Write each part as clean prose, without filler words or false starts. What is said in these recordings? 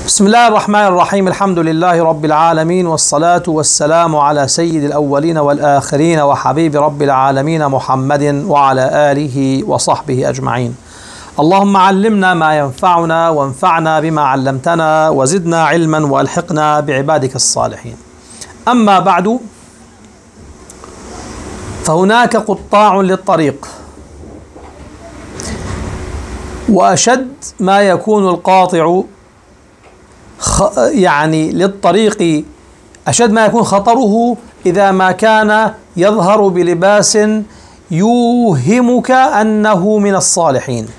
بسم الله الرحمن الرحيم. الحمد لله رب العالمين، والصلاة والسلام على سيد الأولين والآخرين وحبيب رب العالمين محمد وعلى آله وصحبه أجمعين. اللهم علمنا ما ينفعنا وانفعنا بما علمتنا وزدنا علما وألحقنا بعبادك الصالحين. أما بعد، فهناك قطاع للطريق، وأشد ما يكون القاطع للطريق، أشد ما يكون خطره إذا ما كان يظهر بلباس يوهمك أنه من الصالحين.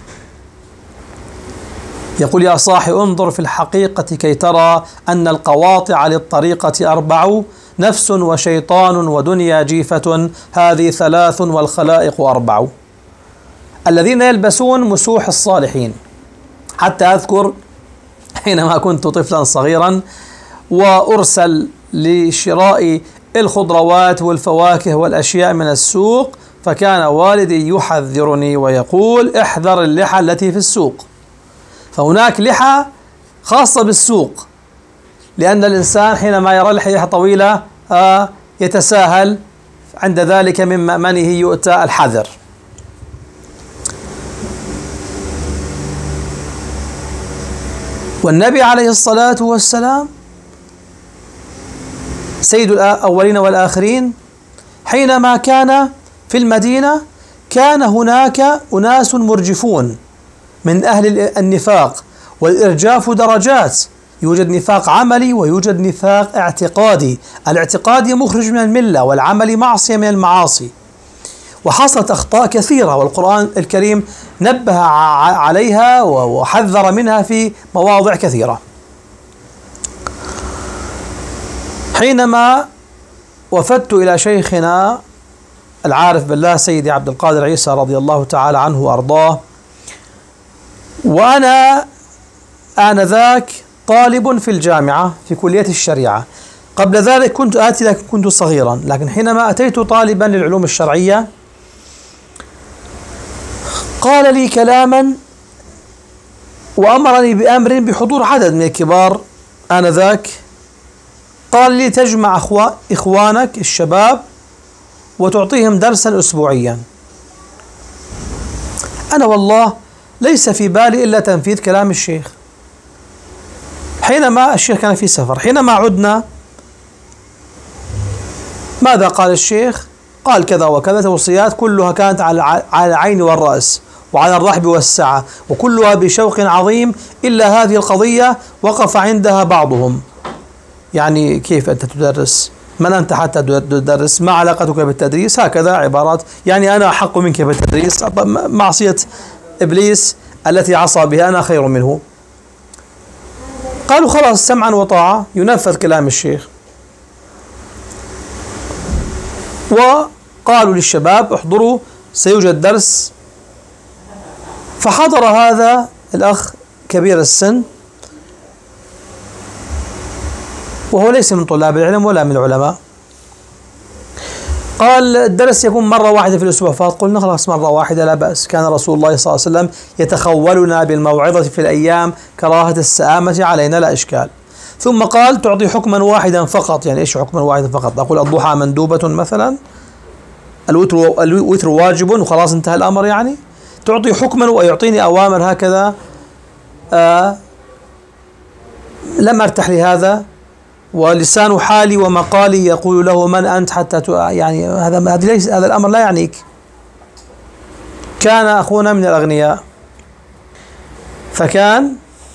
يقول: يا صاحي انظر في الحقيقة كي ترى أن القواطع للطريقة 4: نفس وشيطان ودنيا جيفة، هذه 3 والخلائق 4. الذين يلبسون مسوح الصالحين. حتى أذكر حينما كنت طفلا صغيرا وأرسل لشراء الخضروات والفواكه والأشياء من السوق، فكان والدي يحذرني ويقول: احذر اللحى التي في السوق، فهناك لحى خاصة بالسوق، لأن الإنسان حينما يرى لحية طويلة يتساهل، عند ذلك من مأمنه يؤتى الحذر. والنبي عليه الصلاة والسلام سيد الأولين والآخرين، حينما كان في المدينة كان هناك أناس مرجفون من أهل النفاق، والإرجاف درجات، يوجد نفاق عملي ويوجد نفاق اعتقادي. الاعتقادي مخرج من الملة، والعملي معصية من المعاصي. وحصلت أخطاء كثيرة، والقرآن الكريم نبه عليها وحذر منها في مواضع كثيرة. حينما وفدت إلى شيخنا العارف بالله سيدي عبد القادر عيسى رضي الله تعالى عنه وأرضاه، وأنا آنذاك طالب في الجامعة في كلية الشريعة. قبل ذلك كنت آتي لكن كنت صغيرا، لكن حينما أتيت طالبا للعلوم الشرعية قال لي كلاما وأمرني بأمر بحضور عدد من الكبار آنذاك. قال لي: تجمع إخوانك الشباب وتعطيهم درسا أسبوعيا. أنا والله ليس في بالي إلا تنفيذ كلام الشيخ. حينما الشيخ كان في سفر، حينما عدنا ماذا قال الشيخ؟ قال كذا وكذا، توصيات كلها كانت على العين والرأس وعلى الرحب والسعة، وكلها بشوق عظيم، إلا هذه القضية وقف عندها بعضهم. يعني كيف أنت تدرس؟ من أنت حتى تدرس؟ ما علاقتك بالتدريس؟ هكذا عبارات، يعني أنا أحق منك بالتدريس، معصية إبليس التي عصى بها أنا خير منه. قالوا: خلاص، سمعا وطاعة، ينفذ كلام الشيخ. وقالوا للشباب: احضروا سيوجد درس. فحضر هذا الأخ كبير السن، وهو ليس من طلاب العلم ولا من العلماء. قال: الدرس يكون مرة واحدة في الأسبوع. فقلنا: خلاص، مرة واحدة لا بأس. كان رسول الله صلى الله عليه وسلم يتخولنا بالموعظة في الأيام كراهة السآمة علينا، لا إشكال. ثم قال: تعطي حكما واحدا فقط. يعني إيش حكما واحدا فقط؟ أقول الضحى مندوبة مثلا، الوتر واجب وخلاص انتهى الأمر. يعني تعطي حكما ويعطيني أوامر هكذا. لم أرتاح لهذا، ولسان حالي ومقالي يقول له: من أنت حتى يعني هذا الأمر لا يعنيك. كان أخونا من الأغنياء، فكان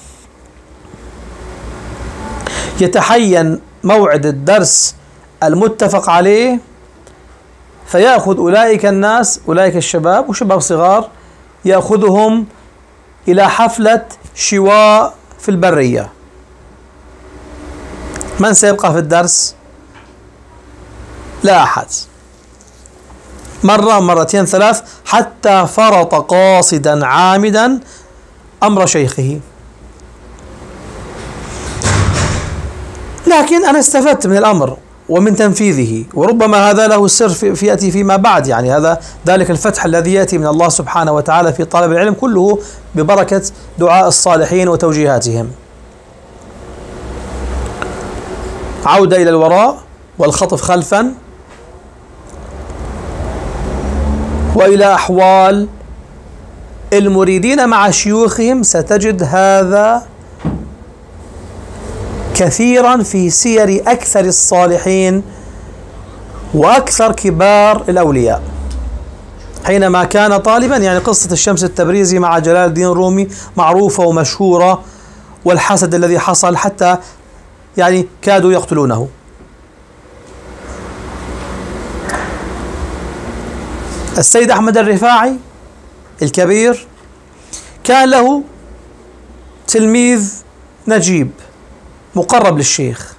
يتحين موعد الدرس المتفق عليه، فيأخذ أولئك الناس، أولئك الشباب وشباب صغار، يأخذهم إلى حفلة شواء في البرية. من سيبقى في الدرس؟ لا أحد. مرة، مرتين، 3، حتى فرط قاصدا عامدا أمر شيخه. لكن أنا استفدت من الأمر ومن تنفيذه، وربما هذا له السر يأتي فيما بعد. يعني هذا ذلك الفتح الذي يأتي من الله سبحانه وتعالى في طلب العلم كله ببركة دعاء الصالحين وتوجيهاتهم. عودة إلى الوراء والخطف خلفا، وإلى أحوال المريدين مع شيوخهم. ستجد هذا كثيرا في سير أكثر الصالحين وأكثر كبار الأولياء. حينما كان طالبا، يعني قصة الشمس التبريزي مع جلال الدين الرومي معروفة ومشهورة، والحسد الذي حصل حتى يعني كادوا يقتلونه. السيد أحمد الرفاعي الكبير كان له تلميذ نجيب مقرب للشيخ،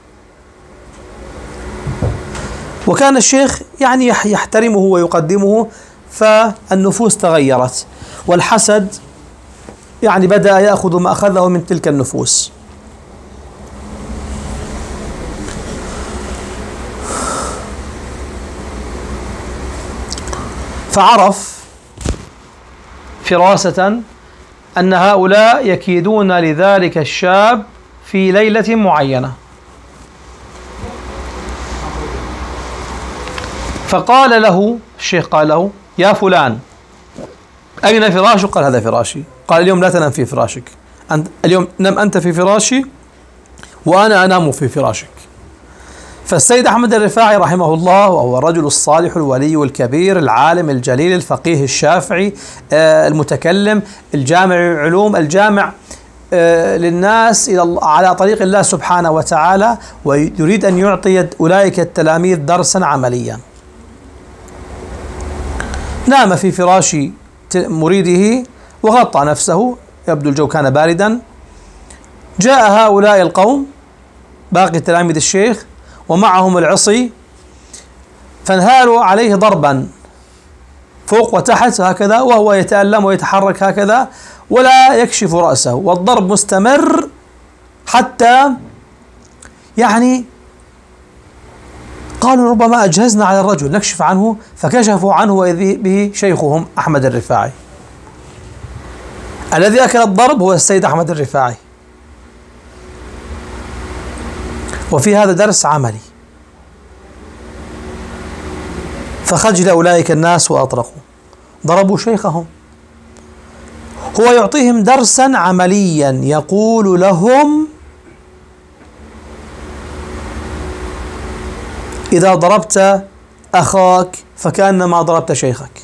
وكان الشيخ يعني يحترمه ويقدمه، فالنفوس تغيرت والحسد يعني بدأ يأخذ ما أخذه من تلك النفوس. فعرف فراسة أن هؤلاء يكيدون لذلك الشاب في ليلة معينة، فقال له الشيخ، قال له: يا فلان، أين فراشك؟ قال: هذا فراشي. قال: اليوم لا تنام في فراشك، اليوم نم أنت في فراشي وأنا أنام في فراشك. فالسيد أحمد الرفاعي رحمه الله، وهو الرجل الصالح الولي الكبير العالم الجليل الفقيه الشافعي المتكلم الجامع العلوم الجامع للناس على طريق الله سبحانه وتعالى، ويريد أن يعطي أولئك التلاميذ درسا عمليا، نام في فراش مريده وغطى نفسه، يبدو الجو كان باردا. جاء هؤلاء القوم باقي تلاميذ الشيخ ومعهم العصي، فانهالوا عليه ضربا فوق وتحت هكذا، وهو يتألم ويتحرك هكذا ولا يكشف رأسه، والضرب مستمر حتى يعني قالوا: ربما أجهزنا على الرجل نكشف عنه، فكشفوا عنه وإذ به شيخهم أحمد الرفاعي. الذي أكل الضرب هو السيد أحمد الرفاعي. وفي هذا درس عملي، فخجل أولئك الناس وأطرقوا، ضربوا شيخهم. هو يعطيهم درسا عمليا، يقول لهم: إذا ضربت أخاك فكأنما ضربت شيخك.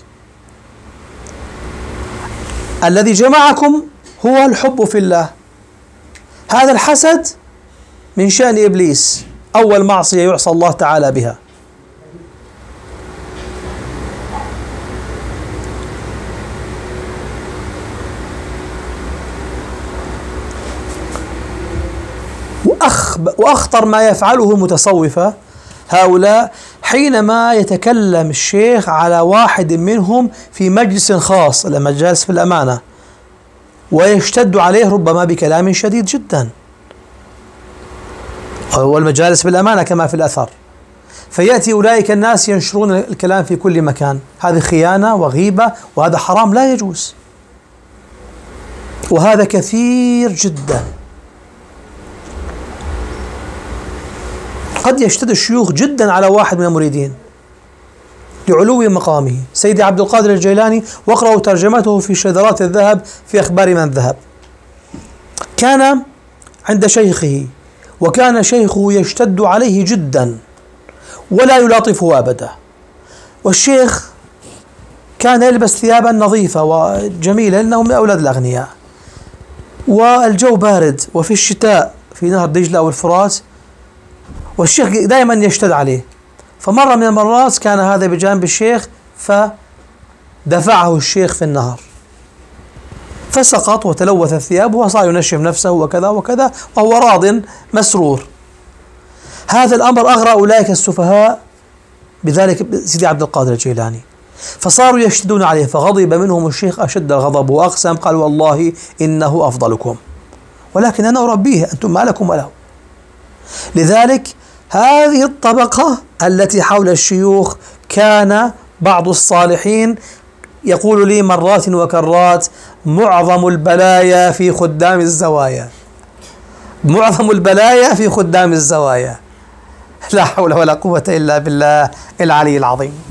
الذي جمعكم هو الحب في الله. هذا الحسد من شأن إبليس، أول معصية يعصى الله تعالى بها. وأخطر ما يفعله المتصوفة هؤلاء، حينما يتكلم الشيخ على واحد منهم في مجلس خاص، المجالس في الأمانة، ويشتد عليه ربما بكلام شديد جدا، والمجالس بالأمانة كما في الأثر، فيأتي أولئك الناس ينشرون الكلام في كل مكان. هذه خيانة وغيبة، وهذا حرام لا يجوز، وهذا كثير جدا. قد يشتد الشيوخ جدا على واحد من المريدين لعلو مقامه. سيدي عبد القادر الجيلاني، واقرأوا ترجمته في شذرات الذهب في أخبار من ذهب، كان عند شيخه، وكان شيخه يشتد عليه جدا ولا يلاطفه أبدا، والشيخ كان يلبس ثيابا نظيفة وجميلة لأنه من أولاد الأغنياء، والجو بارد وفي الشتاء في نهر دجلة أو الفرات، والشيخ دائما يشتد عليه. فمرة من المرات كان هذا بجانب الشيخ، فدفعه الشيخ في النهر، فسقط وتلوث الثياب وصار ينشف نفسه وكذا وكذا، وهو راض مسرور. هذا الأمر أغرى أولئك السفهاء بذلك سيدي عبد القادر الجيلاني، فصاروا يشتدون عليه، فغضب منهم الشيخ أشد الغضب وأقسم، قال: والله إنه أفضلكم، ولكن أنا أربيه، أنتم ما لكم وله. لذلك هذه الطبقة التي حول الشيوخ، كان بعض الصالحين يقول لي مرات وكرات: معظم البلايا في خدام الزوايا، معظم البلايا في خدام الزوايا. لا حول ولا قوة إلا بالله العلي العظيم.